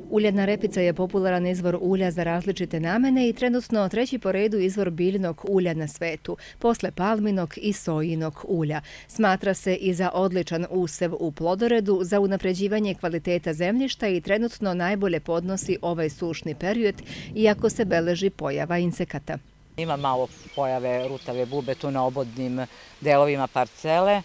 Uljana repica je popularan izvor ulja za različite namene i trenutno treći po redu izvor biljnog ulja na svetu, posle palminog i sojinog ulja. Smatra se i za odličan usev u plodoredu, za unapređivanje kvaliteta zemljišta i trenutno najbolje podnosi ovaj sušni period, iako se beleži pojava insekata. Ima malo pojave rutave bube tu na obodnim delovima parcele,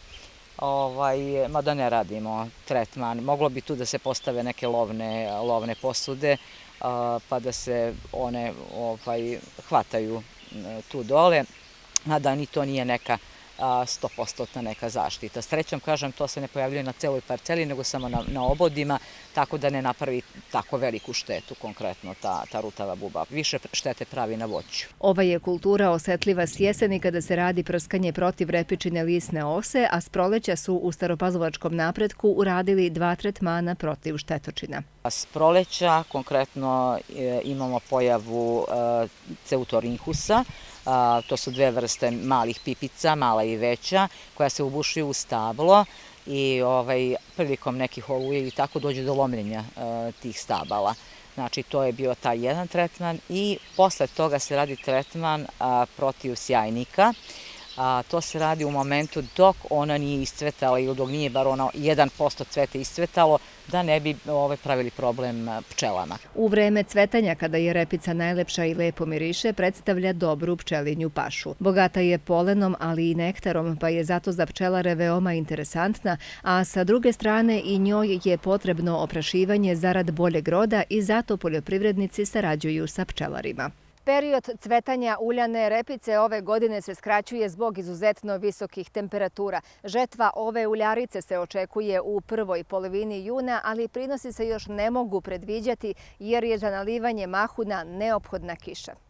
mada ne radimo tretman. Moglo bi tu da se postave neke lovne posude, pa da se one hvataju tu dole, mada ni to nije neka 100% neka zaštita. Srećom, kažem, to se ne pojavljuje na celoj parceli, nego samo na obodima, tako da ne napravi tako veliku štetu, konkretno ta rutava buba. Više štete pravi na voću. Ova je kultura osetljiva s jeseni kada se radi prskanje protiv repičine lisne ose, a s proleća su u staropazovačkom napretku uradili 2 tretmana protiv štetočina. S proleća konkretno imamo pojavu ceutorinhusa. To su 2 vrste malih pipica, mala i veća, koja se ubušuju u stablo i prilikom nekih oluja ili tako dođe do lomljenja tih stabala. Znači, to je bio taj jedan tretman i posle toga se radi tretman protiv sjajnika. To se radi u momentu dok ona nije iscvetala ili dok nije bar ono 1% cveta iscvetalo, da ne bi pravili problem pčelama. U vreme cvetanja, kada je repica najlepša i lepo miriše, predstavlja dobru pčelinju pašu. Bogata je polenom, ali i nektarom, pa je zato za pčelare veoma interesantna, a sa druge strane i njoj je potrebno oprašivanje zarad boljeg roda i zato poljoprivrednici sarađuju sa pčelarima. Period cvetanja uljane repice ove godine se skraćuje zbog izuzetno visokih temperatura. Žetva ove uljarice se očekuje u prvoj polovini juna, ali prinosi se još ne mogu predviđati jer je za nalivanje mahuna neophodna kiša.